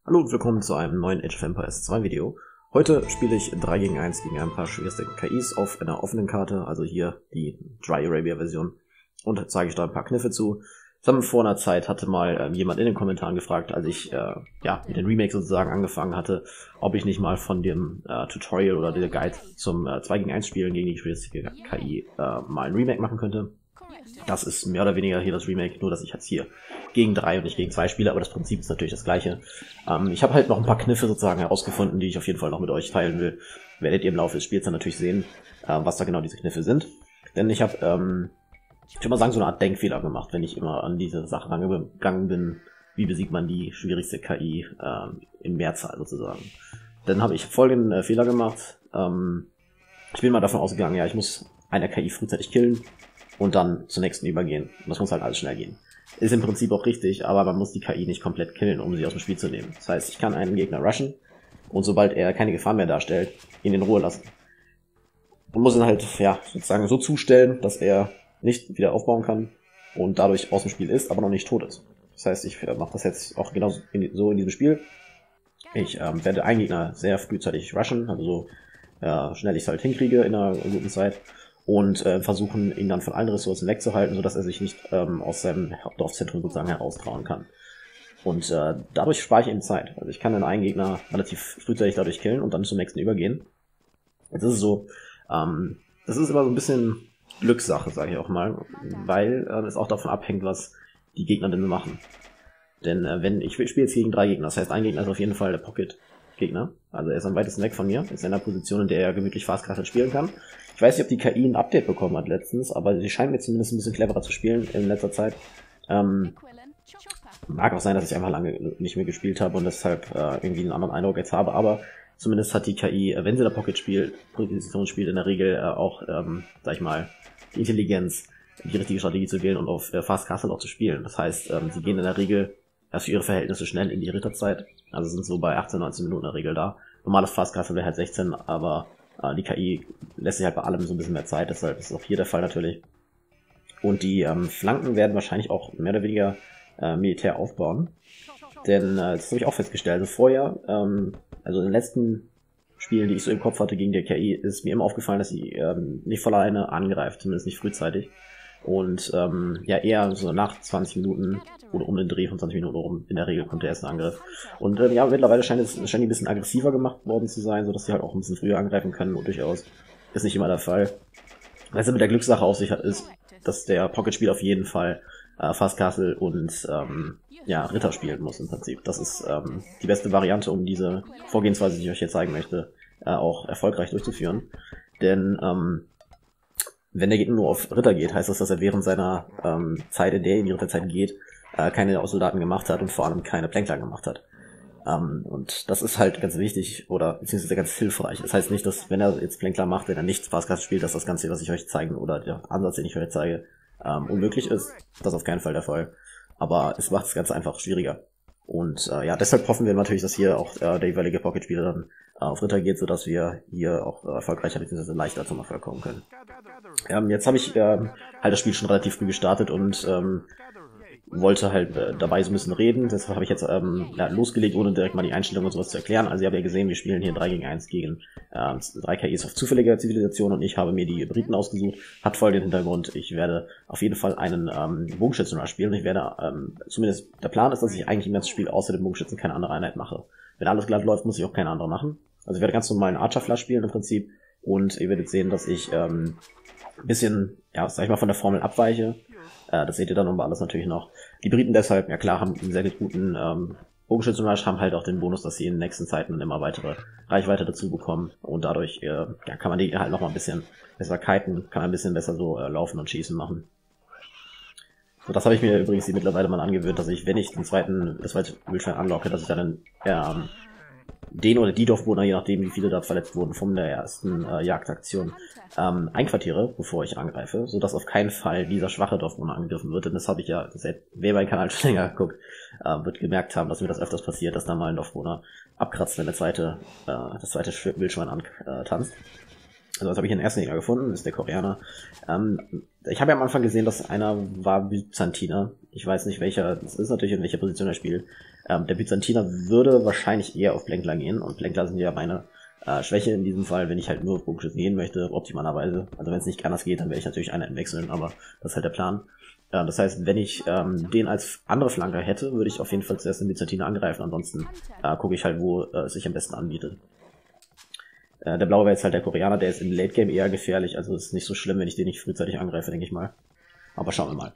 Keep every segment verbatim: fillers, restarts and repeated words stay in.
Hallo und willkommen zu einem neuen Age of Empires zwei Video. Heute spiele ich drei gegen eins gegen ein paar schwierigste K Is auf einer offenen Karte, also hier die Dry Arabia Version, und zeige ich da ein paar Kniffe zu. Zusammen vor einer Zeit hatte mal äh, jemand in den Kommentaren gefragt, als ich äh, ja mit den Remakes sozusagen angefangen hatte, ob ich nicht mal von dem äh, Tutorial oder der Guide zum äh, zwei gegen eins Spielen gegen die schwierigste K I äh, mal ein Remake machen könnte. Das ist mehr oder weniger hier das Remake, nur dass ich jetzt hier gegen drei und nicht gegen zwei spiele, aber das Prinzip ist natürlich das gleiche. Ähm, ich habe halt noch ein paar Kniffe sozusagen herausgefunden, die ich auf jeden Fall noch mit euch teilen will. Werdet ihr im Laufe des Spiels dann natürlich sehen, äh, was da genau diese Kniffe sind. Denn ich habe, ähm, ich würde mal sagen, so eine Art Denkfehler gemacht, wenn ich immer an diese Sache rangegangen bin, wie besiegt man die schwierigste K I äh, in Mehrzahl sozusagen. Dann habe ich folgenden äh, Fehler gemacht. Ähm, ich bin mal davon ausgegangen, ja, ich muss eine K I frühzeitig killen und dann zur nächsten übergehen. Und das muss halt alles schnell gehen. Ist im Prinzip auch richtig, aber man muss die K I nicht komplett killen, um sie aus dem Spiel zu nehmen. Das heißt, ich kann einen Gegner rushen und sobald er keine Gefahr mehr darstellt, ihn in Ruhe lassen. Man muss ihn halt, ja, sozusagen so zustellen, dass er nicht wieder aufbauen kann und dadurch aus dem Spiel ist, aber noch nicht tot ist. Das heißt, ich äh, mache das jetzt auch genauso in, so in diesem Spiel. Ich ähm, werde einen Gegner sehr frühzeitig rushen, also so äh, schnell ich es halt hinkriege in einer guten Zeit. Und äh, versuchen, ihn dann von allen Ressourcen wegzuhalten, sodass er sich nicht ähm, aus seinem Dorfzentrum sozusagen heraustrauen kann. Und äh, dadurch spare ich ihm Zeit. Also ich kann dann einen Gegner relativ frühzeitig dadurch killen und dann zum nächsten übergehen. Jetzt ist es so, ähm, das ist immer so ein bisschen Glückssache, sage ich auch mal, weil äh, es auch davon abhängt, was die Gegner denn machen. Denn äh, wenn ich spiele jetzt gegen drei Gegner, das heißt, ein Gegner ist auf jeden Fall der Pocket-Gegner. Also er ist am weitesten weg von mir, ist in einer Position, in der er gemütlich Fast Castle spielen kann. Ich weiß nicht, ob die K I ein Update bekommen hat letztens, aber sie scheint mir zumindest ein bisschen cleverer zu spielen in letzter Zeit. Ähm, mag auch sein, dass ich einfach lange nicht mehr gespielt habe und deshalb äh, irgendwie einen anderen Eindruck jetzt habe, aber zumindest hat die K I, wenn sie der Pocket spielt, Position spielt, in der Regel äh, auch, ähm, sag ich mal, die Intelligenz, die richtige Strategie zu wählen und auf äh, Fast Castle auch zu spielen. Das heißt, ähm, sie gehen in der Regel äh, für ihre Verhältnisse schnell in die Ritterzeit, also sind so bei achtzehn, neunzehn Minuten in der Regel da. Normales Fast Castle wäre halt sechzehn, aber die K I lässt sich halt bei allem so ein bisschen mehr Zeit, deshalb ist auch hier der Fall natürlich. Und die ähm, Flanken werden wahrscheinlich auch mehr oder weniger äh, militär aufbauen. Denn äh, das habe ich auch festgestellt. Also vorher, ähm, also in den letzten Spielen, die ich so im Kopf hatte gegen die K I, ist mir immer aufgefallen, dass sie ähm, nicht voll alleine angreift, zumindest nicht frühzeitig. Und ähm, ja, eher so nach zwanzig Minuten oder um den Dreh von zwanzig Minuten rum, in der Regel kommt der erste Angriff. Und äh, ja, mittlerweile scheint es scheint die ein bisschen aggressiver gemacht worden zu sein, sodass sie halt auch ein bisschen früher angreifen können und durchaus ist nicht immer der Fall. Was ja mit der Glückssache auf sich hat, ist, dass der Pocket-Spieler auf jeden Fall äh, Fast Castle und ähm, ja, Ritter spielen muss im Prinzip. Das ist ähm, die beste Variante, um diese Vorgehensweise, die ich euch hier zeigen möchte, äh, auch erfolgreich durchzuführen. Denn ähm, wenn der Gegner nur auf Ritter geht, heißt das, dass er während seiner ähm, Zeit, in der er in die Ritterzeit geht, äh, keine Soldaten gemacht hat und vor allem keine Plänkler gemacht hat. Ähm, und das ist halt ganz wichtig oder beziehungsweise ganz hilfreich. Das heißt nicht, dass wenn er jetzt Plänkler macht, wenn er nicht Fastcast spielt, dass das Ganze, was ich euch zeigen oder der Ansatz, den ich euch zeige, ähm, unmöglich ist. Das ist auf keinen Fall der Fall. Aber es macht das Ganze einfach schwieriger. Und äh, ja, deshalb hoffen wir natürlich, dass hier auch äh, der jeweilige Pocket-Spieler dann äh, auf Ritter geht, sodass wir hier auch äh, erfolgreicher bzw. leichter zum Erfolg kommen können. Ähm, jetzt habe ich äh, halt das Spiel schon relativ früh gestartet und ähm, wollte halt äh, dabei so ein bisschen reden. Deshalb habe ich jetzt ähm, ja, losgelegt, ohne direkt mal die Einstellungen und sowas zu erklären. Also ihr habt ja gesehen, wir spielen hier drei gegen eins gegen äh, drei K Is auf zufälliger Zivilisation und ich habe mir die Briten ausgesucht. Hat folgenden Hintergrund: Ich werde auf jeden Fall einen ähm, Bogenschützen spielen. Ich werde, ähm, zumindest der Plan ist, dass ich eigentlich im ganzen Spiel außer dem Bogenschützen keine andere Einheit mache. Wenn alles glatt läuft, muss ich auch keine andere machen. Also ich werde ganz normal einen Archer-Flash spielen im Prinzip und ihr werdet sehen, dass ich ähm, ein bisschen, ja, sag ich mal, von der Formel abweiche. Äh, das seht ihr dann aber alles natürlich noch. Die Briten deshalb, ja klar, haben einen sehr guten ähm, Bogenschützenmarsch, haben halt auch den Bonus, dass sie in den nächsten Zeiten immer weitere Reichweite dazu bekommen und dadurch äh, ja, kann man die halt noch mal ein bisschen besser kiten, kann ein bisschen besser so äh, laufen und schießen machen. So, das habe ich mir übrigens mittlerweile mal angewöhnt, dass ich, wenn ich den zweiten, das zweite Wildschwein anlocke, dass ich dann ähm, den oder die Dorfbewohner, je nachdem wie viele da verletzt wurden von der ersten äh, Jagdaktion, ähm, einquartiere, bevor ich angreife, sodass auf keinen Fall dieser schwache Dorfbewohner angegriffen wird. Denn das habe ich ja, das, wer meinen Kanal schon länger guckt, äh, wird gemerkt haben, dass mir das öfters passiert, dass da mal ein Dorfbewohner abkratzt, wenn der zweite, äh, das zweite Wildschwein antanzt. Also das habe ich in den ersten Gegner gefunden, das ist der Koreaner. Ähm, ich habe ja am Anfang gesehen, dass einer war Byzantiner. Ich weiß nicht, welcher, das ist natürlich in welcher Position er spielt. Ähm, der Byzantiner würde wahrscheinlich eher auf Blenkler gehen, und Blenkler sind ja meine äh, Schwäche in diesem Fall, wenn ich halt nur auf Bogenschützen gehen möchte, optimalerweise. Also wenn es nicht anders geht, dann werde ich natürlich einen wechseln, aber das ist halt der Plan. Äh, das heißt, wenn ich ähm, den als andere Flanker hätte, würde ich auf jeden Fall zuerst den Byzantiner angreifen, ansonsten äh, gucke ich halt, wo äh, es sich am besten anbietet. Äh, der blaue wäre jetzt halt der Koreaner, der ist im Late Game eher gefährlich, also ist nicht so schlimm, wenn ich den nicht frühzeitig angreife, denke ich mal. Aber schauen wir mal.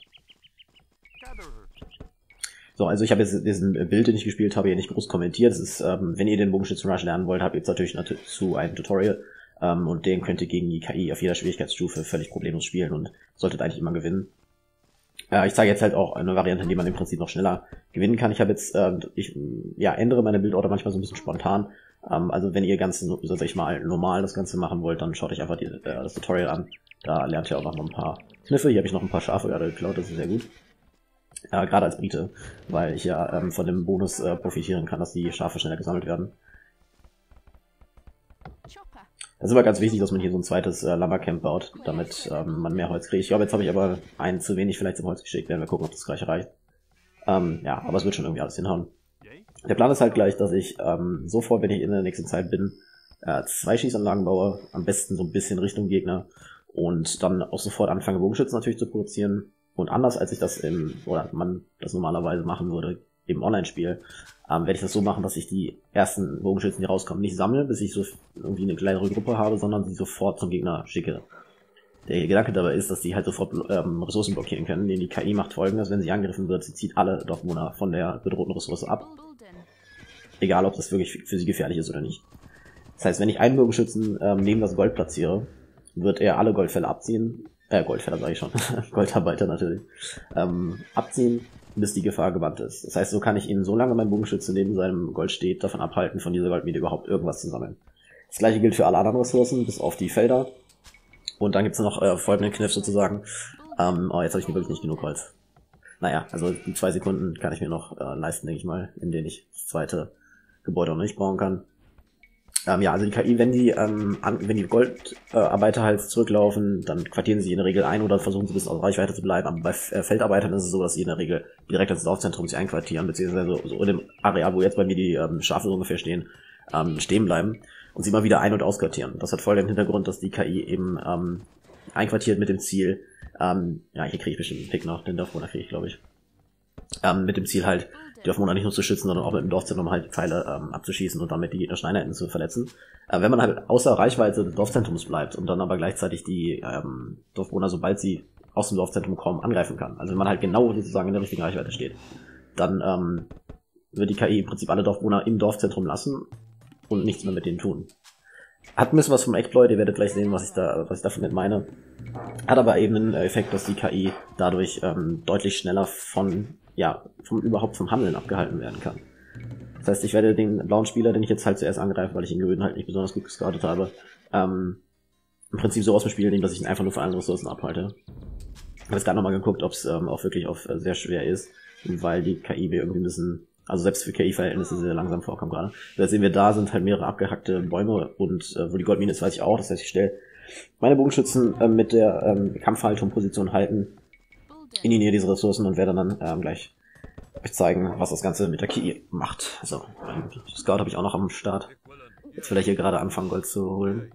So, also ich habe jetzt diesen Bild, den ich gespielt habe, hier nicht groß kommentiert. Das ist, ähm, wenn ihr den Bogenschützen-Rush lernen wollt, habt ihr jetzt natürlich dazu ein Tutorial. Ähm, und den könnt ihr gegen die K I auf jeder Schwierigkeitsstufe völlig problemlos spielen und solltet eigentlich immer gewinnen. Äh, ich zeige jetzt halt auch eine Variante, in der man im Prinzip noch schneller gewinnen kann. Ich habe jetzt, äh, ich ja, ändere meine Bildorder manchmal so ein bisschen spontan. Ähm, also wenn ihr ganz, so sag ich mal, normal das Ganze machen wollt, dann schaut euch einfach die, äh, das Tutorial an. Da lernt ihr auch noch ein paar Kniffe. Hier habe ich noch ein paar Schafe gerade geklaut, das ist sehr gut. Äh, gerade als Brite, weil ich ja ähm, von dem Bonus äh, profitieren kann, dass die Schafe schneller gesammelt werden. Das ist aber ganz wichtig, dass man hier so ein zweites äh, Lumbercamp baut, damit ähm, man mehr Holz kriegt. Ich glaube, jetzt habe ich aber einen zu wenig vielleicht zum Holz geschickt, werden wir gucken, ob das gleich reicht. Ähm, ja, aber es wird schon irgendwie alles hinhauen. Der Plan ist halt gleich, dass ich ähm, sofort, wenn ich in der nächsten Zeit bin, äh, zwei Schießanlagen baue, am besten so ein bisschen Richtung Gegner, und dann auch sofort anfange, Bogenschützen natürlich zu produzieren. Und anders als ich das im, oder man das normalerweise machen würde im Online-Spiel, ähm, werde ich das so machen, dass ich die ersten Bogenschützen, die rauskommen, nicht sammle, bis ich so irgendwie eine kleinere Gruppe habe, sondern sie sofort zum Gegner schicke. Der Gedanke dabei ist, dass die halt sofort ähm, Ressourcen blockieren können, denn die K I macht Folgendes: Wenn sie angegriffen wird, sie zieht alle Dorfbewohner von der bedrohten Ressource ab. Egal, ob das wirklich für sie gefährlich ist oder nicht. Das heißt, wenn ich einen Bogenschützen ähm, neben das Gold platziere, wird er alle Goldfälle abziehen, äh, Goldfäller sage ich schon, Goldarbeiter natürlich, ähm, abziehen, bis die Gefahr gebannt ist. Das heißt, so kann ich ihn, solange mein Bogenschütze neben seinem Gold steht, davon abhalten, von dieser Goldmine überhaupt irgendwas zu sammeln. Das gleiche gilt für alle anderen Ressourcen, bis auf die Felder. Und dann gibt's noch äh, folgenden Kniff sozusagen. Ähm, oh, jetzt habe ich wirklich nicht genug Holz. Naja, also die zwei Sekunden kann ich mir noch äh, leisten, denke ich mal, in denen ich das zweite Gebäude noch nicht bauen kann. Ähm, ja, also die K I, wenn die, ähm, an, wenn die Goldarbeiter äh, halt zurücklaufen, dann quartieren sie in der Regel ein oder versuchen sie ein bisschen aus Reichweite zu bleiben. Aber bei äh, Feldarbeitern ist es so, dass sie in der Regel direkt ins Dorfzentrum sich einquartieren, beziehungsweise so, so in dem Areal, wo jetzt bei mir die ähm, Schafe so ungefähr stehen, ähm, stehen bleiben und sie mal wieder ein- und ausquartieren. Das hat voll den Hintergrund, dass die K I eben ähm, einquartiert mit dem Ziel, ähm, ja, hier kriege ich bestimmt einen Pick noch, den Dorfbewohner kriege ich, glaube ich, ähm, mit dem Ziel halt, die Dorfbewohner nicht nur zu schützen, sondern auch mit dem Dorfzentrum halt die Pfeile ähm, abzuschießen und damit die gegnerischen Einheiten zu verletzen. Äh, wenn man halt außer Reichweite des Dorfzentrums bleibt und dann aber gleichzeitig die ähm, Dorfbewohner, sobald sie aus dem Dorfzentrum kommen, angreifen kann, also wenn man halt genau sozusagen in der richtigen Reichweite steht, dann ähm, wird die K I im Prinzip alle Dorfbewohner im Dorfzentrum lassen und nichts mehr mit denen tun. Hat ein bisschen was vom Exploit, ihr werdet gleich sehen, was ich da, was ich davon mit meine. Hat aber eben einen Effekt, dass die K I dadurch ähm, deutlich schneller von, ja, vom überhaupt vom Handeln abgehalten werden kann. Das heißt, ich werde den blauen Spieler, den ich jetzt halt zuerst angreife, weil ich ihn gewöhnt halt nicht besonders gut gescoutet habe, ähm, im Prinzip so aus dem Spiel nehmen, dass ich ihn einfach nur von allen Ressourcen abhalte. Ich habe jetzt gerade nochmal geguckt, ob es ähm, auch wirklich auf äh, sehr schwer ist, weil die K I mir irgendwie ein bisschen, also selbst für K I-Verhältnisse sehr langsam vorkommt gerade. Jetzt sehen wir, da sind halt mehrere abgehackte Bäume und äh, wo die Goldmine ist, weiß ich auch. Das heißt, ich stelle meine Bogenschützen äh, mit der ähm, Kampfhaltung Position halten in die Nähe dieser Ressourcen und werde dann ähm, gleich euch zeigen, was das Ganze mit der K I macht. So, einen Scout habe ich auch noch am Start. Jetzt will er hier gerade anfangen, Gold zu holen.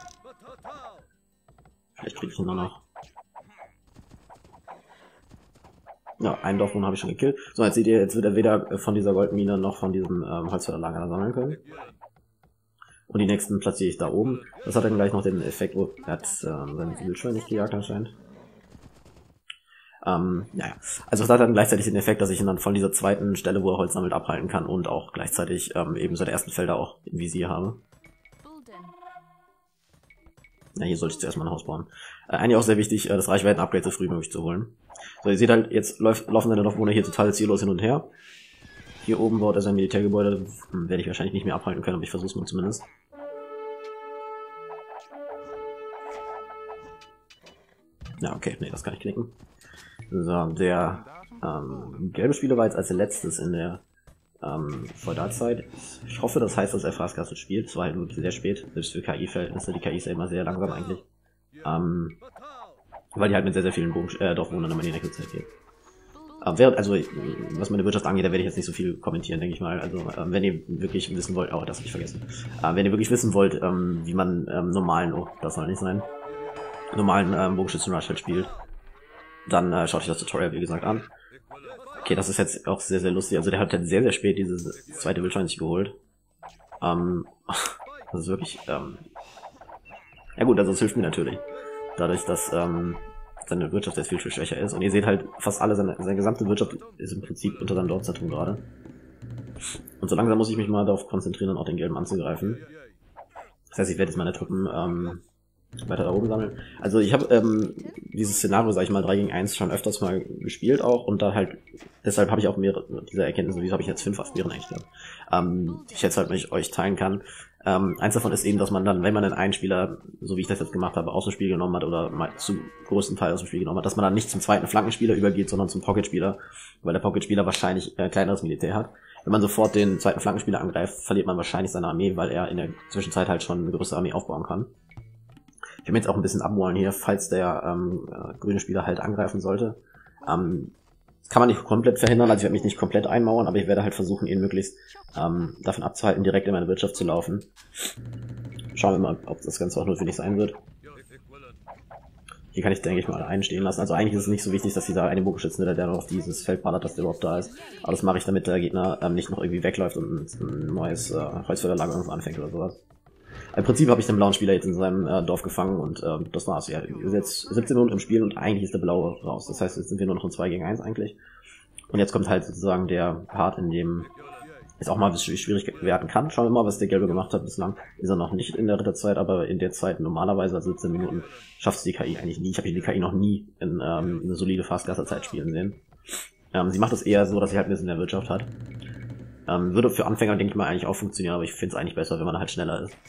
Vielleicht kriege ich ihn noch. Ja, einen Dorfbewohner habe ich schon gekillt. So, jetzt seht ihr, jetzt wird er weder von dieser Goldmine noch von diesem ähm, Holzfällerlager sammeln können. Und die nächsten platziere ich da oben. Das hat dann gleich noch den Effekt, oh, er hat ähm, seine Wildschwein nicht gejagt anscheinend. Ähm, naja, also es hat dann gleichzeitig den Effekt, dass ich ihn dann von dieser zweiten Stelle, wo er Holz sammelt, abhalten kann und auch gleichzeitig ähm, eben seine ersten Felder auch im Visier habe. Ja, hier sollte ich zuerst mal ein Haus bauen. Äh, eigentlich auch sehr wichtig, äh, das Reichweiten-Upgrade so früh wie möglich zu holen. So, ihr seht halt, jetzt läuft, laufen seine Dorfbewohner hier total ziellos hin und her. Hier oben baut er sein Militärgebäude, hm, werde ich wahrscheinlich nicht mehr abhalten können, aber ich versuche es mal zumindest. Ja, okay, nee, das kann ich knicken. So, der ähm, gelbe Spieler war jetzt als letztes in der ähm, Feudalzeit. Ich hoffe, das heißt, dass er Fast Castle spielt. Es war halt wirklich sehr spät, selbst für K I-Verhältnisse. Die K I ist ja immer sehr langsam eigentlich. Ähm, weil die halt mit sehr, sehr vielen Bogen äh, Dorfbewohnern immer in die nächste Zeit geht. Äh, während, also, was meine Wirtschaft angeht, da werde ich jetzt nicht so viel kommentieren, denke ich mal. Also, äh, wenn ihr wirklich wissen wollt, oh, das habe ich vergessen. Äh, wenn ihr wirklich wissen wollt, ähm, wie man ähm, normalen, oh, das soll nicht sein, normalen ähm, Bogenschützen-Rush halt spielt, dann äh, schaut euch das Tutorial, wie gesagt, an. Okay, das ist jetzt auch sehr, sehr lustig. Also, der hat halt sehr, sehr spät diese zweite Wildschwein sich geholt. Ähm, das ist wirklich, ähm, ja gut, also es hilft mir natürlich. Dadurch, dass, ähm, seine Wirtschaft jetzt viel, viel schwächer ist. Und ihr seht halt, fast alle, seine, seine gesamte Wirtschaft ist im Prinzip unter seinem Dorfzentrum gerade. Und so langsam muss ich mich mal darauf konzentrieren, dann auch den Gelben anzugreifen. Das heißt, ich werde jetzt meine Truppen ähm, weiter da oben sammeln. Also ich habe ähm, dieses Szenario, sag ich mal, drei gegen eins schon öfters mal gespielt auch. Und da halt, deshalb habe ich auch mehrere dieser Erkenntnisse, wieso habe ich jetzt fünf Aspiren eigentlich gehabt, ähm, die ich jetzt halt mit euch teilen kann. Ähm, eins davon ist eben, dass man dann, wenn man den einen Spieler, so wie ich das jetzt gemacht habe, aus dem Spiel genommen hat oder mal zum größten Teil aus dem Spiel genommen hat, dass man dann nicht zum zweiten Flankenspieler übergeht, sondern zum Pocketspieler, weil der Pocketspieler wahrscheinlich äh, kleineres Militär hat. Wenn man sofort den zweiten Flankenspieler angreift, verliert man wahrscheinlich seine Armee, weil er in der Zwischenzeit halt schon eine größere Armee aufbauen kann. Ich will mir jetzt auch ein bisschen abholen hier, falls der ähm, äh, grüne Spieler halt angreifen sollte. Ähm, Das kann man nicht komplett verhindern, also ich werde mich nicht komplett einmauern, aber ich werde halt versuchen, ihn möglichst ähm, davon abzuhalten, direkt in meine Wirtschaft zu laufen. Schauen wir mal, ob das Ganze auch notwendig sein wird. Hier kann ich, denke ich, mal einen stehen lassen. Also eigentlich ist es nicht so wichtig, dass dieser eine Bogenschütze, der noch auf dieses Feld ballert, dass der überhaupt da ist. Aber das mache ich, damit der Gegner ähm, nicht noch irgendwie wegläuft und ein neues äh, Holzfällerlager irgendwo anfängt oder sowas. Im Prinzip habe ich den blauen Spieler jetzt in seinem äh, Dorf gefangen und äh, das war's. Ja, wir sind jetzt siebzehn Minuten im Spiel und eigentlich ist der blaue raus. Das heißt, jetzt sind wir nur noch in zwei gegen eins eigentlich. Und jetzt kommt halt sozusagen der Part, in dem es auch mal schwierig werden kann. Schauen wir mal, was der Gelbe gemacht hat. Bislang ist er noch nicht in der Ritterzeit, aber in der Zeit normalerweise, also siebzehn Minuten, schafft es die K I eigentlich nie. Ich habe die K I noch nie in ähm, eine solide Fastgasser-Zeit spielen sehen. Ähm, sie macht es eher so, dass sie halt ein bisschen in der Wirtschaft hat. Ähm, würde für Anfänger, denke ich mal, eigentlich auch funktionieren, aber ich finde es eigentlich besser, wenn man halt schneller ist.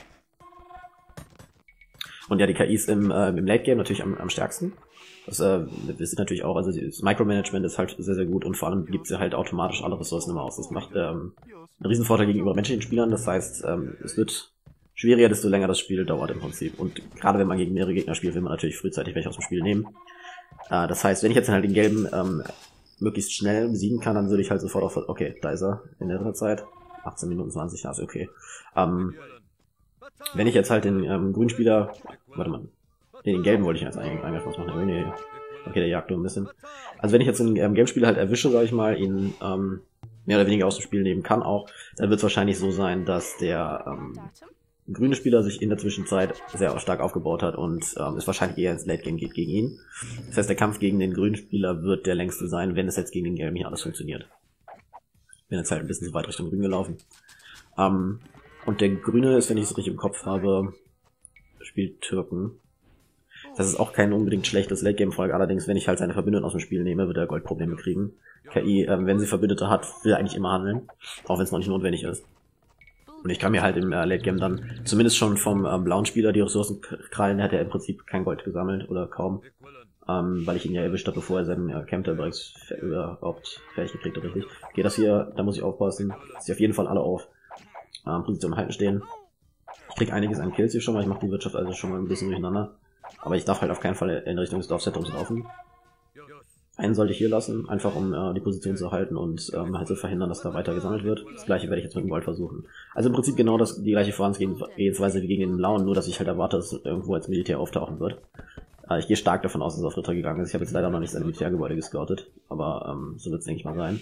Und ja, die K I ist im, äh, im Late-Game natürlich am, am stärksten. Das äh, ist natürlich auch, also das Micromanagement ist halt sehr, sehr gut und vor allem gibt sie halt automatisch alle Ressourcen immer aus. Das macht ähm, einen Riesenvorteil gegenüber menschlichen Spielern. Das heißt, ähm, es wird schwieriger, desto länger das Spiel dauert im Prinzip. Und gerade wenn man gegen mehrere Gegner spielt, will man natürlich frühzeitig welche aus dem Spiel nehmen. Äh, das heißt, wenn ich jetzt halt den Gelben ähm, möglichst schnell besiegen kann, dann würde ich halt sofort auf, okay, da ist er in der Zeit. achtzehn Minuten zwanzig, ja, ist okay. Ähm, wenn ich jetzt halt den ähm, grünen Spieler, warte mal, nee, den gelben wollte ich jetzt eigentlich angreifen, was machen der grüne? Okay, der jagt nur ein bisschen. Also wenn ich jetzt den ähm, gelben Spieler halt erwische, sag ich mal, ihn ähm, mehr oder weniger aus dem Spiel nehmen kann auch, dann wird es wahrscheinlich so sein, dass der ähm, grüne Spieler sich in der Zwischenzeit sehr stark aufgebaut hat und ähm, es wahrscheinlich eher ins Late Game geht gegen ihn. Das heißt, der Kampf gegen den grünen Spieler wird der längste sein, wenn es jetzt gegen den gelben hier alles funktioniert. Bin jetzt halt ein bisschen so weit Richtung grün gelaufen. Ähm, und der grüne ist, wenn ich es richtig im Kopf habe, spielt Türken. Das ist auch kein unbedingt schlechtes Late-Game-Volk, allerdings, wenn ich halt seine Verbündeten aus dem Spiel nehme, wird er Goldprobleme kriegen. K I, ähm, wenn sie Verbündete hat, will eigentlich immer handeln, auch wenn es noch nicht notwendig ist. Und ich kann mir halt im äh, Late-Game dann zumindest schon vom ähm, blauen Spieler die Ressourcen krallen, der hat ja im Prinzip kein Gold gesammelt oder kaum, ähm, weil ich ihn ja erwischt habe, bevor er seinen äh, Camp übrigens überhaupt fertig gekriegt hat, richtig. Okay, das hier, da muss ich aufpassen, dass sie auf jeden Fall alle auf ähm, Position halten stehen. Ich krieg einiges an Kills hier schon mal, ich mache die Wirtschaft also schon mal ein bisschen durcheinander. Aber ich darf halt auf keinen Fall in Richtung des Dorfzentrums laufen. Einen sollte ich hier lassen, einfach um äh, die Position zu halten und ähm, halt zu verhindern, dass da weiter gesammelt wird. Das gleiche werde ich jetzt mit dem Gold versuchen. Also im Prinzip genau das, die gleiche Vorgehensweise wie gegen den Blauen, nur dass ich halt erwarte, dass irgendwo als Militär auftauchen wird. Äh, ich gehe stark davon aus, dass es auf Ritter gegangen ist. Ich habe jetzt leider noch nicht sein Militärgebäude gescoutet, aber ähm, so wird es, denke ich mal, sein.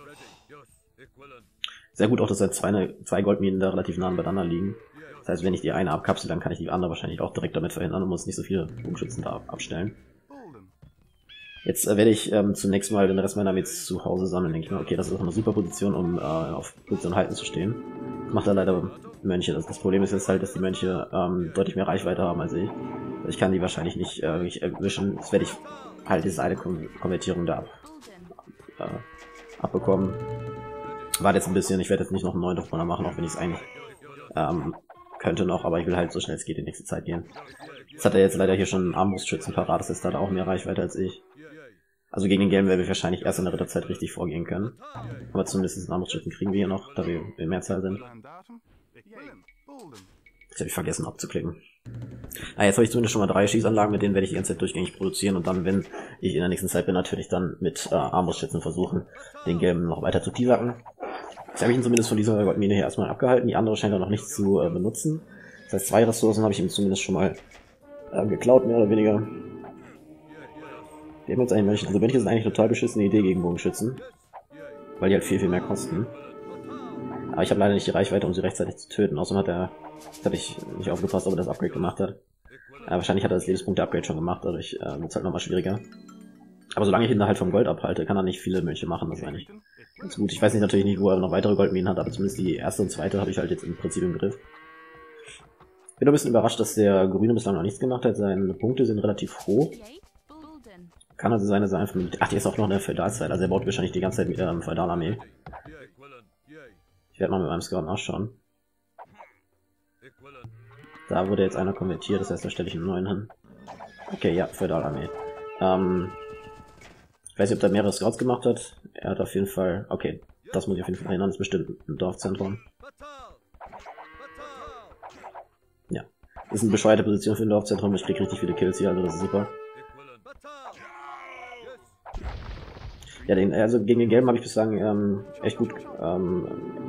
Sehr gut auch, dass jetzt zwei, zwei Goldminen da relativ nah beieinander liegen. Das heißt, wenn ich die eine abkapsel, dann kann ich die andere wahrscheinlich auch direkt damit verhindern und muss nicht so viele Bogenschützen da abstellen. Jetzt äh, werde ich ähm, zunächst mal den Rest meiner Armee zu Hause sammeln, denke ich mal. Okay, das ist auch eine super Position, um äh, auf Position halten zu stehen. Das macht da leider Mönche. Das, das Problem ist jetzt halt, dass die Mönche ähm, deutlich mehr Reichweite haben als ich. Ich kann die wahrscheinlich nicht äh, wirklich erwischen. Jetzt werde ich halt diese eine Kon Konvertierung da ab, äh, abbekommen. Warte jetzt ein bisschen, ich werde jetzt nicht noch einen neuen Dorfbrenner machen, auch wenn ich es eigentlich ähm, könnte noch, aber ich will halt so schnell es geht in die nächste Zeit gehen. Jetzt hat er jetzt leider hier schon einen Armbrustschützen parat, das ist da auch mehr Reichweite als ich. Also gegen den Gelben werden wir wahrscheinlich erst in der Ritterzeit richtig vorgehen können. Aber zumindest einen Armbrustschützen kriegen wir hier noch, da wir in Mehrzahl sind. Jetzt habe ich vergessen abzuklicken. Ah, jetzt habe ich zumindest schon mal drei Schießanlagen, mit denen werde ich die ganze Zeit durchgängig produzieren und dann, wenn ich in der nächsten Zeit bin, natürlich dann mit äh, Armbrustschützen versuchen, den gelben noch weiter zu pisacken. Jetzt habe ich ihn zumindest von dieser Goldmine hier erstmal abgehalten, die andere scheint er noch nicht zu äh, benutzen. Das heißt, zwei Ressourcen habe ich ihm zumindest schon mal äh, geklaut, mehr oder weniger. Wir haben jetzt eigentlich Mönche. Also Mönche sind eigentlich eine total beschissene Idee gegen Bogenschützen, weil die halt viel, viel mehr kosten. Aber ich habe leider nicht die Reichweite, um sie rechtzeitig zu töten. Außerdem hat er, das habe ich nicht aufgepasst, ob er das Upgrade gemacht hat. Äh, wahrscheinlich hat er das Lebenspunkte-Upgrade schon gemacht, dadurch äh, wird es halt nochmal schwieriger. Aber solange ich ihn da halt vom Gold abhalte, kann er nicht viele Mönche machen, das ist eigentlich ganz gut. Ich weiß nicht natürlich nicht, wo er noch weitere Goldminen hat, aber zumindest die erste und zweite habe ich halt jetzt im Prinzip im Griff. Bin ein bisschen überrascht, dass der Grüne bislang noch nichts gemacht hat. Seine Punkte sind relativ hoch. Kann also sein, dass er einfach mit... Ach, die ist auch noch in der Feudalzeit, also er baut wahrscheinlich die ganze Zeit mit ähm, Feudalarmee. Ich werde mal mit meinem Scout nachschauen. Da wurde jetzt einer konvertiert, das heißt, da stelle ich einen neuen hin. Okay, ja, Feudalarmee. Ähm, ich weiß nicht, ob er mehrere Scouts gemacht hat. Er hat auf jeden Fall... Okay, das muss ich auf jeden Fall verhindern, das ist bestimmt ein Dorfzentrum. Ja, das ist eine bescheuerte Position für ein Dorfzentrum, ich kriege richtig viele Kills hier, also das ist super. Ja, den, also gegen den Gelben habe ich bislang ähm, echt gut ähm,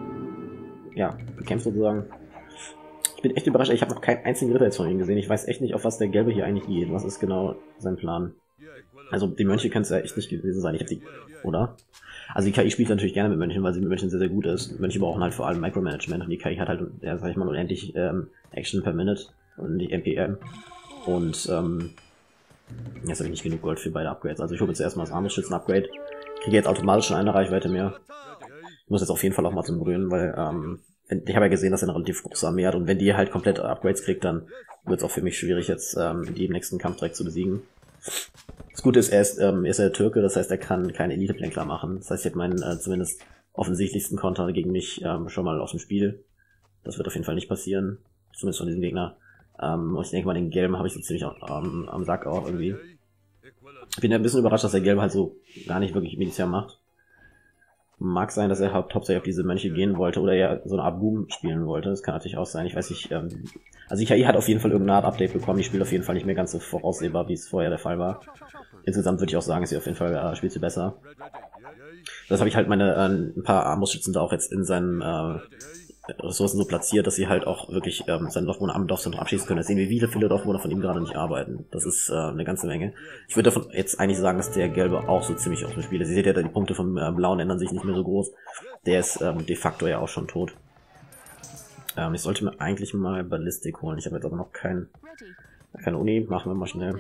ja, bekämpft sozusagen. Ich bin echt überrascht, ich habe noch keinen einzigen Ritter jetzt von ihm gesehen. Ich weiß echt nicht, auf was der Gelbe hier eigentlich geht. Was ist genau sein Plan? Also die Mönche können es ja echt nicht gewesen sein. Ich habe die, oder? Also die K I spielt natürlich gerne mit Mönchen, weil sie mit Mönchen sehr, sehr gut ist. Mönche brauchen halt vor allem Micromanagement und die K I hat halt, ja, sag ich mal, unendlich ähm, Action per Minute und die M P M. Und ähm, jetzt habe ich nicht genug Gold für beide Upgrades. Also ich hole jetzt erstmal das Armbrustschützen-Upgrade. Kriege jetzt automatisch schon eine Reichweite mehr. Ich muss jetzt auf jeden Fall auch mal zum Grünen, weil ähm, ich habe ja gesehen, dass er eine relativ große Armee hat und wenn die halt komplett Upgrades kriegt, dann wird es auch für mich schwierig, jetzt ähm, die im nächsten Kampf direkt zu besiegen. Das Gute ist, er ist, ähm, er ist ja Türke, das heißt, er kann keine Elite-Plänkler machen. Das heißt, ich habe meinen äh, zumindest offensichtlichsten Konter gegen mich ähm, schon mal aus dem Spiel. Das wird auf jeden Fall nicht passieren, zumindest von diesem Gegner. Ähm, und ich denke mal, den Gelben habe ich so ziemlich ähm, am Sack auch irgendwie. Ich bin ja ein bisschen überrascht, dass der Gelbe halt so gar nicht wirklich Militär macht. Mag sein, dass er haupt hauptsächlich auf diese Mönche gehen wollte oder er so eine Art Boom spielen wollte. Das kann natürlich auch sein. Ich weiß nicht, ähm, also die K I hat auf jeden Fall irgendeine Art Update bekommen. Die spielt auf jeden Fall nicht mehr ganz so voraussehbar, wie es vorher der Fall war. Insgesamt würde ich auch sagen, ist sie auf jeden Fall äh, spielt sie besser. Das habe ich halt meine äh, ein paar Armbrustschützen da auch jetzt in seinen äh, Ressourcen so platziert, dass sie halt auch wirklich ähm, seine Dorfbewohner am Dorfzentrum abschießen können. Jetzt sehen wir, wie viele Dorfbewohner von ihm gerade nicht arbeiten. Das ist äh, eine ganze Menge. Ich würde davon jetzt eigentlich sagen, dass der Gelbe auch so ziemlich aus dem Spiel ist. Ihr seht ja, die Punkte vom äh, Blauen ändern sich nicht mehr so groß. Der ist ähm, de facto ja auch schon tot. Ähm, ich sollte mir eigentlich mal Ballistik holen. Ich habe jetzt aber noch kein, keine Uni. Machen wir mal schnell.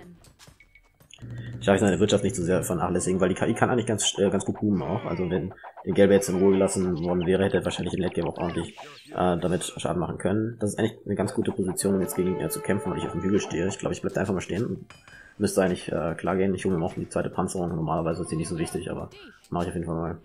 Ich darf seine Wirtschaft nicht so sehr vernachlässigen, weil die K I kann eigentlich ganz äh, ganz gut boomen auch. Also wenn der Gelbe jetzt in Ruhe gelassen worden wäre, hätte er wahrscheinlich im Late Game auch ordentlich äh, damit Schaden machen können. Das ist eigentlich eine ganz gute Position, um jetzt gegen ihn zu kämpfen, weil ich auf dem Hügel stehe. Ich glaube, ich bleib da einfach mal stehen. Müsste eigentlich äh, klar gehen. Ich hole mir auch die zweite Panzerung. Normalerweise ist die nicht so wichtig, aber mache ich auf jeden Fall mal.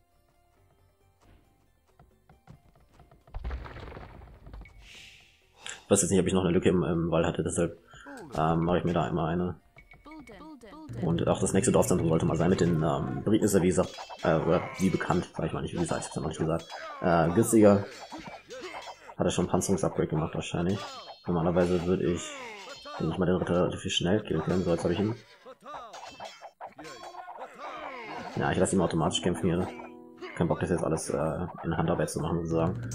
Ich weiß jetzt nicht, ob ich noch eine Lücke im, im Wall hatte, deshalb ähm, mache ich mir da immer eine. Und auch das nächste Dorfzentrum sollte mal sein. Mit den ähm, Briten ist er, wie gesagt, äh, oder wie bekannt, sag ich mal nicht, wie gesagt, ich hab's noch nicht gesagt, äh, günstiger. Hat er schon ein Panzerungsupgrade gemacht wahrscheinlich. Normalerweise würde ich, wenn ich mal den Ritter relativ schnell killen können, so jetzt habe ich ihn. Ja, ich lasse ihn automatisch kämpfen hier. Kein Bock, das jetzt alles äh, in Handarbeit zu machen, sozusagen.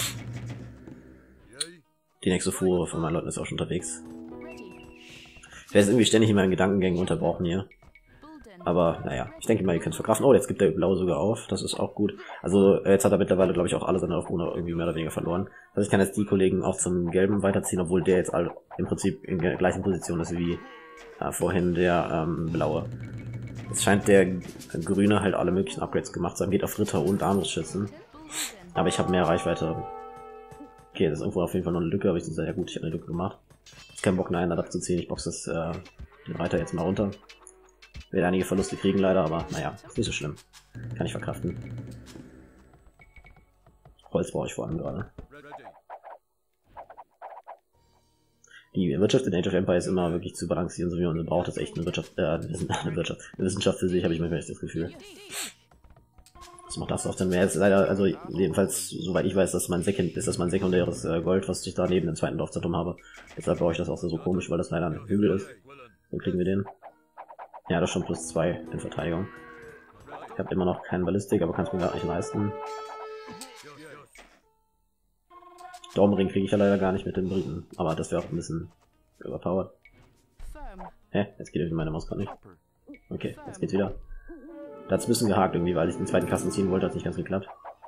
Die nächste Fuhre von meinen Leuten ist auch schon unterwegs. Ich werde jetzt irgendwie ständig in meinen Gedankengängen unterbrochen hier. Aber naja, ich denke mal, ihr könnt es verkraften. Oh, jetzt gibt der Blau sogar auf. Das ist auch gut. Also jetzt hat er mittlerweile, glaube ich, auch alle seine Aufrufe irgendwie mehr oder weniger verloren. Also ich kann jetzt die Kollegen auch zum Gelben weiterziehen, obwohl der jetzt all, im Prinzip in der gleichen Position ist wie äh, vorhin der ähm, Blaue. Jetzt scheint der Grüne halt alle möglichen Upgrades gemacht zu haben. Geht auf Ritter und Armbrustschützen. Aber ich habe mehr Reichweite. Okay, das ist irgendwo auf jeden Fall noch eine Lücke, aber ich sage, ja gut, ich habe eine Lücke gemacht. Kein Bock, einen abzuziehen. Ich boxe das, äh, den Reiter jetzt mal runter. Werde einige Verluste kriegen leider, aber naja, ist nicht so schlimm. Kann ich verkraften. Holz brauche ich vor allem gerade. Die Wirtschaft in Age of Empires ist immer wirklich zu balancieren, so wie man sie braucht. Das ist echt eine Wirtschaft, äh, eine Wirtschaft, eine Wissenschaft für sich, habe ich manchmal echt das Gefühl. Was macht das auf denn mehr? Ist leider, also jedenfalls, soweit ich weiß, dass mein Sekund ist das mein sekundäres äh, Gold, was ich da neben dem zweiten Dorfzentrum habe. Deshalb baue ich das auch so, so komisch, weil das leider ein Hügel ist. Dann kriegen wir den. Ja, das ist schon plus zwei in Verteidigung. Ich habe immer noch keinen Ballistik, aber kann es mir gerade nicht leisten. Daumenring kriege ich ja leider gar nicht mit den Briten, aber das wäre auch ein bisschen überpowered. Hä? Jetzt geht irgendwie meine Maus gerade nicht. Okay, jetzt geht's wieder. Da hat's ein bisschen gehakt irgendwie, weil ich den zweiten Kasten ziehen wollte, hat nicht ganz geklappt.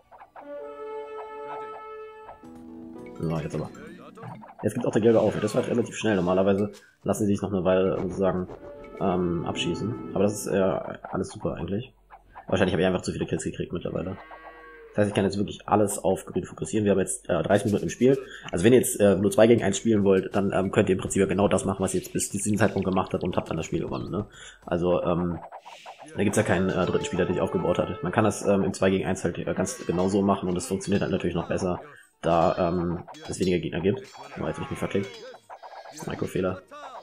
So, jetzt aber. Jetzt gibt auch der gelbe auf. Das war relativ schnell. Normalerweise lassen sie sich noch eine Weile sozusagen ähm, abschießen. Aber das ist äh, alles super eigentlich. Wahrscheinlich habe ich einfach zu viele Kills gekriegt mittlerweile. Das heißt, ich kann jetzt wirklich alles auf Grün fokussieren. Wir haben jetzt äh, dreißig Minuten im Spiel. Also wenn ihr jetzt äh, nur zwei gegen eins spielen wollt, dann ähm, könnt ihr im Prinzip genau das machen, was ihr jetzt bis zu diesem Zeitpunkt gemacht habt und habt dann das Spiel gewonnen. Ne? Also ähm, da gibt's ja keinen äh, dritten Spieler, der sich aufgebaut hat. Man kann das ähm, im zwei gegen eins halt äh, ganz genau so machen und es funktioniert halt natürlich noch besser, da ähm, es weniger Gegner gibt. Oh, jetzt hab ich mich verklickt. Mikrofehler.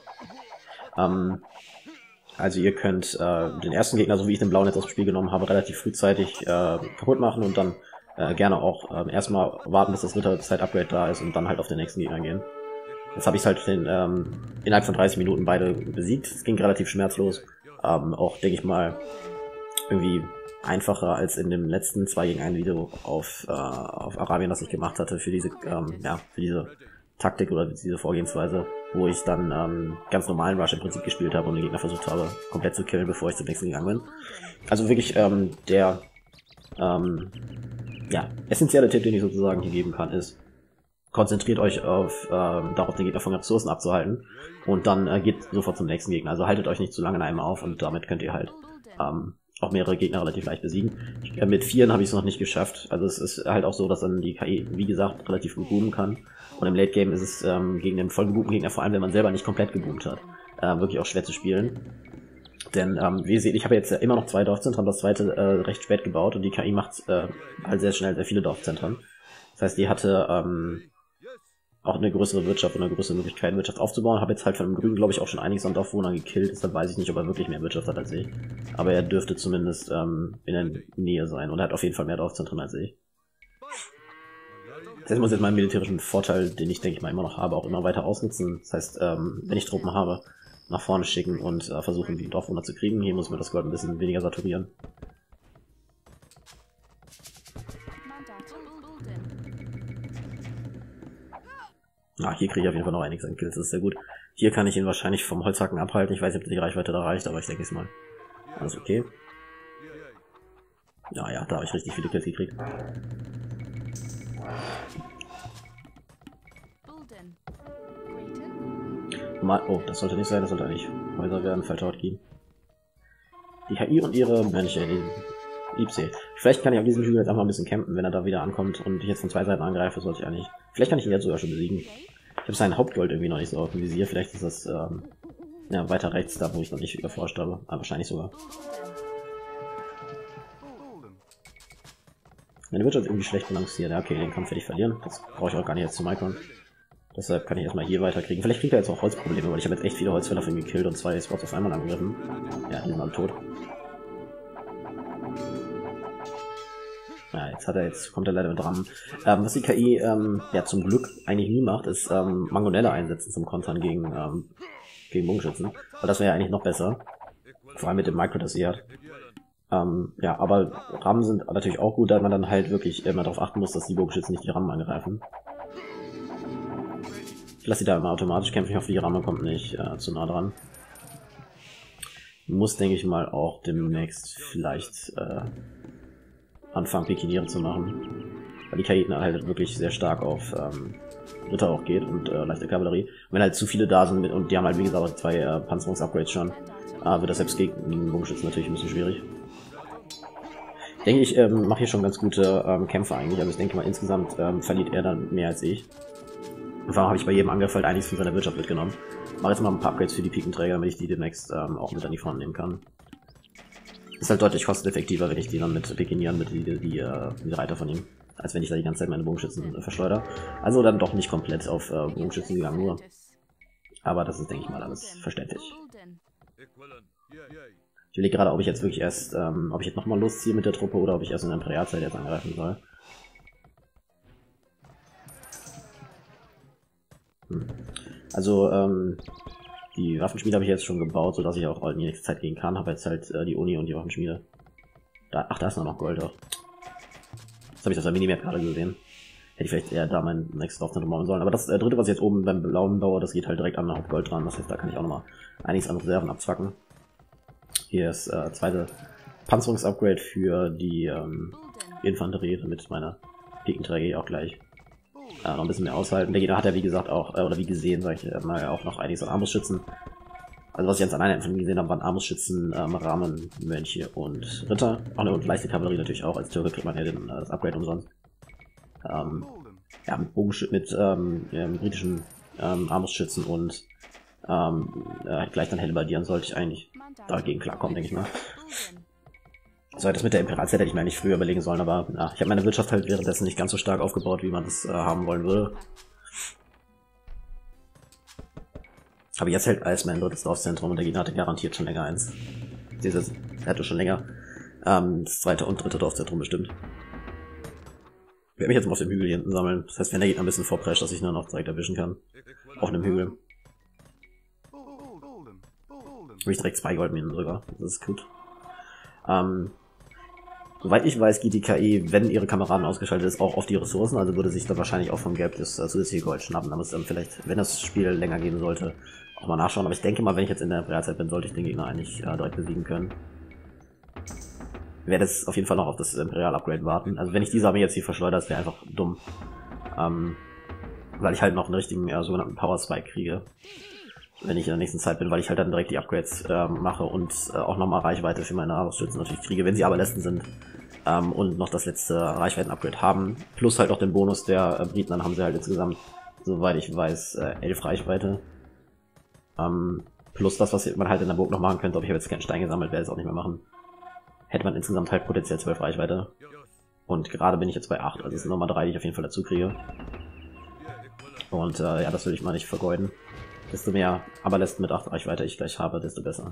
Ähm, also ihr könnt äh, den ersten Gegner, so wie ich den blauen jetzt aus dem Spiel genommen habe, relativ frühzeitig äh, kaputt machen und dann äh, gerne auch äh, erstmal warten, bis das Ritterzeit-Upgrade da ist und dann halt auf den nächsten Gegner gehen. Jetzt habe ich halt den, ähm, innerhalb von dreißig Minuten beide besiegt. Es ging relativ schmerzlos. Ähm, auch, denke ich mal, irgendwie einfacher als in dem letzten zwei gegen ein Video auf, äh, auf Arabien, das ich gemacht hatte, für diese, ähm, ja, für diese Taktik oder diese Vorgehensweise, wo ich dann ähm, ganz normalen Rush im Prinzip gespielt habe und den Gegner versucht habe, komplett zu killen, bevor ich zum nächsten gegangen bin. Also wirklich ähm, der ähm, ja, essentielle Tipp, den ich sozusagen hier geben kann, ist, konzentriert euch auf ähm, darauf, den Gegner von Ressourcen abzuhalten und dann äh, geht sofort zum nächsten Gegner. Also haltet euch nicht zu lange in einem auf und damit könnt ihr halt ähm, auch mehrere Gegner relativ leicht besiegen. Ich, äh, mit Vieren habe ich es noch nicht geschafft. Also es ist halt auch so, dass dann die K I, wie gesagt, relativ gut boomen kann. Und im Late Game ist es ähm, gegen den voll geboomten Gegner, vor allem wenn man selber nicht komplett geboomt hat, äh, wirklich auch schwer zu spielen. Denn ähm, wie ihr seht, ich habe jetzt ja immer noch zwei Dorfzentren, das zweite äh, recht spät gebaut und die K I macht äh, halt sehr schnell sehr viele Dorfzentren. Das heißt, die hatte ähm, auch eine größere Wirtschaft und eine größere Möglichkeit, Wirtschaft aufzubauen. Habe jetzt halt von dem Grünen, glaube ich, auch schon einiges an Dorfbewohnern gekillt, deshalb weiß ich nicht, ob er wirklich mehr Wirtschaft hat als ich. Aber er dürfte zumindest ähm, in der Nähe sein und er hat auf jeden Fall mehr Dorfzentren als ich. Das heißt, ich muss jetzt meinen militärischen Vorteil, den ich, denke ich mal, immer noch habe, auch immer weiter ausnutzen. Das heißt, ähm, wenn ich Truppen habe, nach vorne schicken und äh, versuchen, die Dorfbewohner zu kriegen. Hier muss man das Gold ein bisschen weniger saturieren. Ah, hier kriege ich auf jeden Fall noch einiges an Kills, das ist sehr gut. Hier kann ich ihn wahrscheinlich vom Holzhacken abhalten. Ich weiß nicht, ob die Reichweite da reicht, aber ich denke es mal. Alles okay. Ja, ja, da habe ich richtig viele Kills gekriegt. Mal, oh, das sollte nicht sein, das sollte eigentlich Häuser werden, falscher Hotkey. Die K I und ihre Mönche, die Liebsee. Vielleicht kann ich auf diesem Hügel jetzt einfach ein bisschen campen, wenn er da wieder ankommt und ich jetzt von zwei Seiten angreife, sollte ich eigentlich. Vielleicht kann ich ihn jetzt sogar schon besiegen. Ich habe sein Hauptgold irgendwie noch nicht so auf dem Visier, vielleicht ist das ähm, ja, weiter rechts da, wo ich noch nicht erforscht habe, aber wahrscheinlich sogar. Meine Wirtschaft ist irgendwie schlecht balanciert. Ja, okay, den Kampf werde ich verlieren. Das brauche ich auch gar nicht jetzt zu Micron. Deshalb kann ich erstmal hier weiterkriegen. Vielleicht kriegt er jetzt auch Holzprobleme, weil ich habe jetzt echt viele Holzfäller von ihm gekillt und zwei Spots auf einmal angegriffen. Ja, die sind alle tot. Ja, jetzt hat er jetzt, kommt er leider mit Rammen. Ähm, was die K I ähm, ja zum Glück eigentlich nie macht, ist ähm, Mangonelle einsetzen zum Kontern gegen, ähm, gegen Bogenschützen. Weil das wäre ja eigentlich noch besser. Vor allem mit dem Micro, das sie hat. Ähm, ja, aber Rammen sind natürlich auch gut, da man dann halt wirklich immer darauf achten muss, dass die Bogenschützen nicht die Rammen angreifen. Ich lasse sie da immer automatisch kämpfen, ich hoffe, die Ramme kommt nicht äh, zu nah dran. Muss, denke ich mal, auch demnächst vielleicht äh, anfangen, Pikiniere zu machen. Weil die K I halt wirklich sehr stark auf ähm, Ritter auch geht und äh, leichte Kavallerie. Und wenn halt zu viele da sind mit, und die haben halt, wie gesagt, auch zwei äh, Panzerungsupgrades schon, äh, wird das selbst gegen den Bogenschützen natürlich ein bisschen schwierig. Ich denke, ich ähm, mache hier schon ganz gute ähm, Kämpfe eigentlich. Also ich denke mal, insgesamt ähm, verliert er dann mehr als ich. Und warum habe ich bei jedem Angriff halt einiges von seiner Wirtschaft mitgenommen. Mache jetzt mal ein paar Upgrades für die Pikenträger, damit ich die demnächst ähm, auch mit an die Front nehmen kann. Ist halt deutlich kosteneffektiver, wenn ich die dann mit Pikinieren, mit die, die, die, äh, die Reiter von ihm, als wenn ich da die ganze Zeit meine Bogenschützen äh, verschleudere. Also dann doch nicht komplett auf äh, Bogenschützen gegangen, nur. Aber das ist, denke ich mal, alles verständlich. Ich überlege gerade, ob ich jetzt wirklich erst, ähm, ob ich jetzt nochmal losziehe mit der Truppe oder ob ich erst in der Imperialzeit jetzt angreifen soll. Hm. Also, ähm, die Waffenschmiede habe ich jetzt schon gebaut, sodass ich auch in die nächste Zeit gehen kann. Habe jetzt halt äh, die Uni und die Waffenschmiede. Da, ach, da ist noch Gold auch. Das habe ich auf der Minimap gerade gesehen. Hätte ich vielleicht eher da mein nächstes Dorf dann bauen sollen. Aber das äh, dritte, was ich jetzt oben beim blauen baue, das geht halt direkt an auf Gold dran. Das heißt, da kann ich auch nochmal einiges an Reserven abzwacken. Hier ist äh, zweite Panzerungsupgrade für die ähm, Infanterie, damit meine Pikenträger auch gleich äh, noch ein bisschen mehr aushalten. Der Gegner hat ja wie gesagt auch, äh, oder wie gesehen, sag ich mal, auch noch einiges an Armbrustschützen. Also was ich ganz alleine von gesehen habe, waren Armbrustschützen, ähm, Rahmen, Mönche und Ritter. Ach ne, und leichte Kavallerie natürlich auch. Als Türke kriegt man ja den, äh, das Upgrade umsonst. Ähm, ja, mit Bogenschützen, mit ähm, ja, britischen ähm, Armbrustschützen und ähm, äh, gleich dann Hellebardieren sollte ich eigentlich dagegen klarkommen, denke ich mal. So, das mit der Imperialzeit hätte ich mir eigentlich früher überlegen sollen, aber ja, ich habe meine Wirtschaft halt währenddessen nicht ganz so stark aufgebaut, wie man das äh, haben wollen würde. Aber jetzt hält alles mein drittes Dorfzentrum und der Gegner hatte garantiert schon länger eins. Dieses, er hatte schon länger ähm, das zweite und dritte Dorfzentrum bestimmt. Ich werde mich jetzt mal auf dem Hügel hier hinten sammeln. Das heißt, wenn der Gegner ein bisschen vorprescht, dass ich nur noch direkt erwischen kann. Auf einem Hügel. Habe ich direkt zwei Goldminen sogar. Das ist gut. Ähm, soweit ich weiß, geht die K I, wenn ihre Kameraden ausgeschaltet ist, auch auf die Ressourcen. Also würde sich dann wahrscheinlich auch vom Gelb das äh, zusätzliche Gold schnappen. Da muss dann vielleicht, wenn das Spiel länger gehen sollte, auch mal nachschauen. Aber ich denke mal, wenn ich jetzt in der Realzeit bin, sollte ich den Gegner eigentlich äh, direkt besiegen können. Ich werde jetzt auf jeden Fall noch auf das Imperial-Upgrade warten. Also wenn ich diese Armee jetzt hier verschleudere, das wäre einfach dumm. Ähm, weil ich halt noch einen richtigen äh, sogenannten Power-Spike kriege. Wenn ich in der nächsten Zeit bin, weil ich halt dann direkt die Upgrades äh, mache und äh, auch nochmal Reichweite für meine Armbrustschützen natürlich kriege, wenn sie aber letzten sind. Ähm, und noch das letzte Reichweiten-Upgrade haben. Plus halt auch den Bonus der äh, Briten, dann haben sie halt insgesamt, soweit ich weiß, äh, elf Reichweite. Ähm, plus das, was man halt in der Burg noch machen könnte, aber ich habe jetzt keinen Stein gesammelt, werde es auch nicht mehr machen. Hätte man insgesamt halt potenziell zwölf Reichweite. Und gerade bin ich jetzt bei acht, also es sind nochmal drei, die ich auf jeden Fall dazu kriege. Und äh, ja, das will ich mal nicht vergeuden. Desto mehr Aberlästen mit acht Reichweite ich gleich habe, desto besser.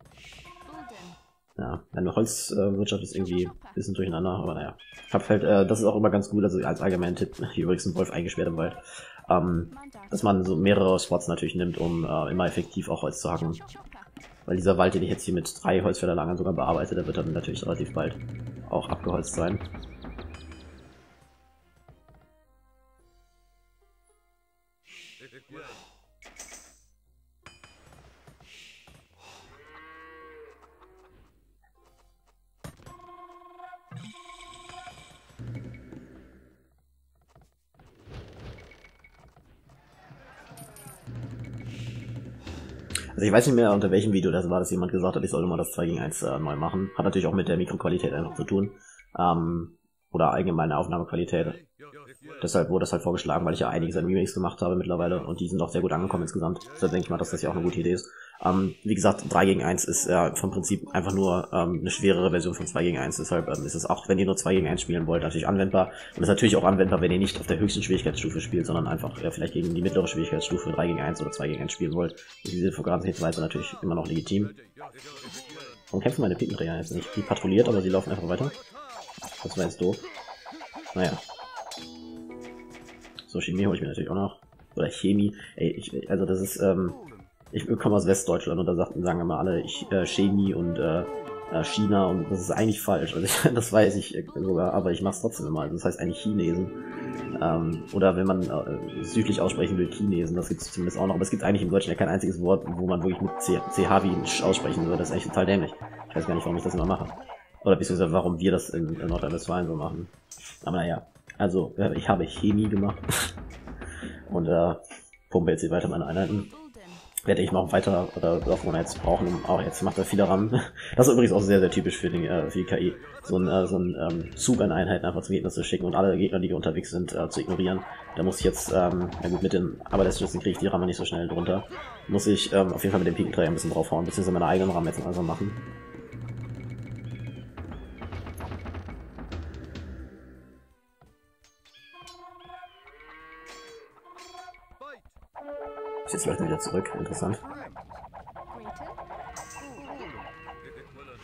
Ja, meine Holzwirtschaft äh, ist irgendwie ein bisschen durcheinander, aber naja. Ich hab halt, äh, das ist auch immer ganz gut, also als allgemeinen Tipp, hier übrigens ein Wolf eingesperrt im Wald, ähm, dass man so mehrere Spots natürlich nimmt, um äh, immer effektiv auch Holz zu hacken. Weil dieser Wald, den ich jetzt hier mit drei Holzfällerlagern sogar bearbeite, der wird dann natürlich relativ bald auch abgeholzt sein. Also ich weiß nicht mehr, unter welchem Video das war, dass jemand gesagt hat, ich sollte mal das zwei gegen eins äh, neu machen. Hat natürlich auch mit der Mikroqualität einfach zu tun. Ähm, oder allgemeine Aufnahmequalität. Deshalb wurde das halt vorgeschlagen, weil ich ja einiges an Remakes gemacht habe mittlerweile und die sind auch sehr gut angekommen insgesamt. Deshalb denke ich mal, dass das ja auch eine gute Idee ist. Ähm, wie gesagt, drei gegen eins ist ja vom Prinzip einfach nur ähm, eine schwerere Version von zwei gegen eins. Deshalb ähm, ist es auch, wenn ihr nur zwei gegen eins spielen wollt, natürlich anwendbar. Und ist natürlich auch anwendbar, wenn ihr nicht auf der höchsten Schwierigkeitsstufe spielt, sondern einfach ja, vielleicht gegen die mittlere Schwierigkeitsstufe drei gegen eins oder zwei gegen eins spielen wollt. Und diese Vorgehensweise natürlich immer noch legitim. Warum kämpfen meine Pikenträger jetzt nicht? Die patrouilliert, aber sie laufen einfach weiter. Das war jetzt doof. Naja. So, Chemie hole ich mir natürlich auch noch. Oder Chemie. Ey, ich, also das ist, ähm, ich komme aus Westdeutschland und da sagen, sagen immer alle ich, äh, Chemie und äh, China und das ist eigentlich falsch. Also ich, das weiß ich sogar, aber ich mache es trotzdem immer. Also das heißt eigentlich Chinesen. Ähm, oder wenn man äh, südlich aussprechen will, Chinesen, das gibt es zumindest auch noch. Aber es gibt eigentlich im Deutschen ja kein einziges Wort, wo man wirklich mit C H wie Sch aussprechen würde. Das ist echt total dämlich. Ich weiß gar nicht, warum ich das immer mache. Oder beziehungsweise warum wir das in, in Nordrhein-Westfalen so machen. Aber naja. Also, äh, ich habe Chemie gemacht. Und äh, pumpe jetzt hier weiter meine Einheiten. Werde ich noch weiter, oder auch wo wir jetzt brauchen, um, auch jetzt macht er viele ran. Das ist übrigens auch sehr, sehr typisch für die, äh, für die K I. So ein, äh, so ein ähm, Zug an Einheiten einfach zum Gegner zu schicken und alle Gegner, die unterwegs sind, äh, zu ignorieren. Da muss ich jetzt, ähm, ja gut, mit den Aberlästschützen kriege ich die Ramme nicht so schnell drunter. Muss ich ähm, auf jeden Fall mit dem Pikenträger ein bisschen draufhauen, beziehungsweise meine eigenen Rahmen jetzt langsam machen. Jetzt läuft er wieder zurück, interessant.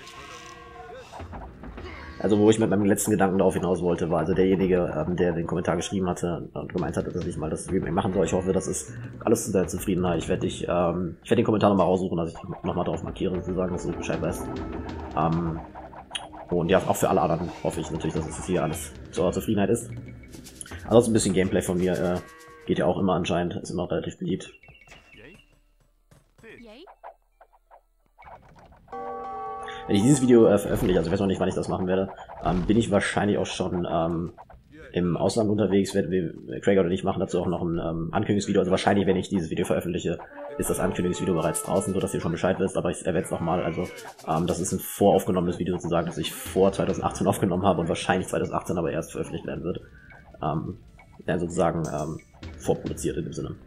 Also wo ich mit meinem letzten Gedanken darauf hinaus wollte, war also derjenige, ähm, der den Kommentar geschrieben hatte und gemeint hatte, dass ich mal das Remake machen soll. Ich hoffe, das ist alles zu deiner Zufriedenheit. Ich werde dich, ähm, ich werde den Kommentar nochmal raussuchen, dass ich nochmal drauf markiere, sozusagen, dass du Bescheid weißt. Ähm, und ja, auch für alle anderen hoffe ich natürlich, dass es hier alles zu eurer Zufriedenheit ist. Ansonsten ein bisschen Gameplay von mir, äh, geht ja auch immer anscheinend, ist immer relativ beliebt. Wenn ich dieses Video äh, veröffentliche, also ich weiß noch nicht, wann ich das machen werde, ähm, bin ich wahrscheinlich auch schon ähm, im Ausland unterwegs. Werden wir, Craig und ich machen dazu auch noch ein ähm, Ankündigungsvideo. Also wahrscheinlich, wenn ich dieses Video veröffentliche, ist das Ankündigungsvideo bereits draußen, so dass ihr schon Bescheid wisst. Aber ich erwähne es nochmal. Also ähm, das ist ein voraufgenommenes Video sozusagen, das ich vor zwanzig achtzehn aufgenommen habe und wahrscheinlich zwanzig achtzehn aber erst veröffentlicht werden wird. Ähm, ja, sozusagen ähm, vorproduziert in dem Sinne.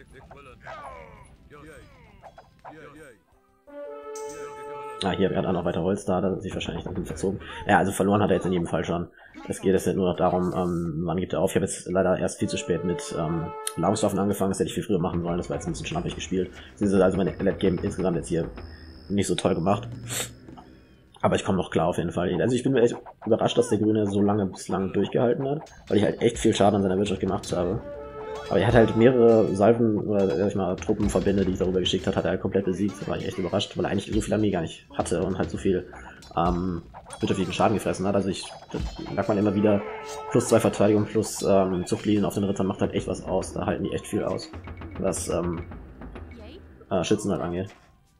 Ah, hier hat er noch weiter Holz da, da hat sich wahrscheinlich dann verzogen. Ja, also verloren hat er jetzt in jedem Fall schon. Es geht jetzt nur noch darum, ähm, wann gibt er auf. Ich habe jetzt leider erst viel zu spät mit ähm, Nahrungswaffen angefangen, das hätte ich viel früher machen sollen, das war jetzt ein bisschen schnappig gespielt. Das ist also meine Late Game insgesamt jetzt hier nicht so toll gemacht. Aber ich komme noch klar auf jeden Fall. Also ich bin echt überrascht, dass der Grüne so lange bislang durchgehalten hat, weil ich halt echt viel Schaden an seiner Wirtschaft gemacht habe. Aber er hat halt mehrere Salven oder sag ich mal Truppenverbände, die ich darüber geschickt hat, hat er halt komplett besiegt. Da war ich echt überrascht, weil er eigentlich so viel Armee gar nicht hatte und halt so viel ähm, wirtschaftlichen Schaden gefressen hat. Also ich, da merkt man immer wieder, plus zwei Verteidigung, plus ähm, Zuchtlinien auf den Rittern macht halt echt was aus. Da halten die echt viel aus, was ähm, äh, Schützen halt angeht.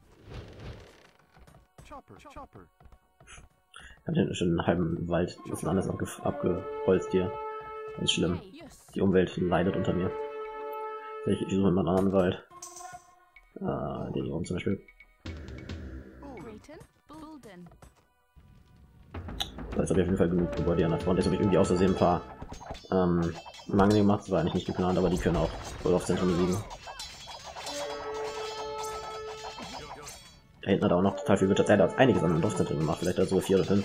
Ich hab den schon einen halben Wald, ist alles abgeholzt hier. Ganz schlimm. Die Umwelt leidet unter mir. Ich, ich suche mal einen anderen Wald. Äh, den hier oben zum Beispiel. Da ist auf jeden Fall genug Gebäude an der Front. Jetzt habe ich irgendwie aus Versehen ein paar ähm, Mangel gemacht. Das war eigentlich nicht geplant, aber die können auch Dorfzentren besiegen. Da hinten hat er auch noch total viel Wirtschaft. Er hat einiges an den Dorfzentren gemacht. Vielleicht hat er sogar vier oder fünf.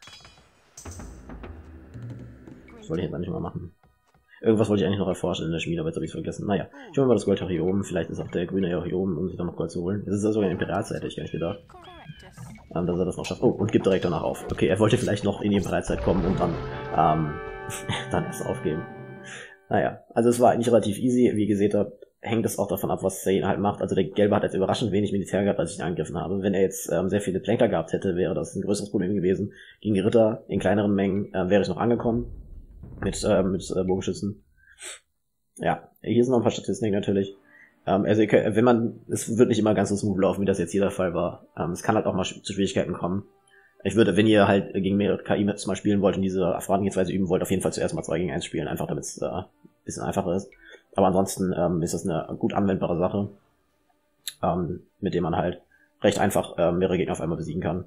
Das wollte ich jetzt eigentlich mal machen. Irgendwas wollte ich eigentlich noch erforschen in der Schmiede, aber jetzt habe ich es vergessen. Naja, ich hole mal das Gold auch hier oben. Vielleicht ist auch der Grüne ja auch hier oben, um sich dann noch Gold zu holen. Es ist ja sogar eine Imperialzeit, hätte ich gar nicht gedacht. Ähm, dass er das noch schafft. Oh, und gibt direkt danach auf. Okay, er wollte vielleicht noch in die Imperialzeit kommen und dann, ähm, dann erst aufgeben. Naja, also es war eigentlich relativ easy. Wie ihr gesehen habt, hängt es auch davon ab, was Zane halt macht. Also der Gelbe hat jetzt überraschend wenig Militär gehabt, als ich ihn angegriffen habe. Wenn er jetzt ähm, sehr viele Planker gehabt hätte, wäre das ein größeres Problem gewesen. Gegen die Ritter in kleineren Mengen äh, wäre ich noch angekommen. Mit, äh, mit äh, Bogenschützen. Ja, hier sind noch ein paar Statistiken natürlich. Ähm, also wenn man, es wird nicht immer ganz so smooth laufen, wie das jetzt hier der Fall war. Ähm, es kann halt auch mal zu Schwierigkeiten kommen. Ich würde, wenn ihr halt gegen mehrere K I mal spielen wollt und diese Vorangehensweise üben wollt, auf jeden Fall zuerst mal zwei gegen eins spielen, einfach damit es äh, ein bisschen einfacher ist. Aber ansonsten ähm, ist das eine gut anwendbare Sache, ähm, mit der man halt recht einfach äh, mehrere Gegner auf einmal besiegen kann.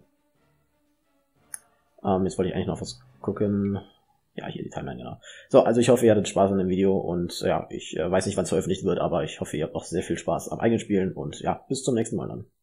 Ähm, jetzt wollte ich eigentlich noch was gucken. Ja, hier die Timeline, genau. So, also ich hoffe, ihr hattet Spaß an dem Video und ja, ich äh, weiß nicht, wann es veröffentlicht wird, aber ich hoffe, ihr habt auch sehr viel Spaß am eigenen Spielen und ja, bis zum nächsten Mal dann.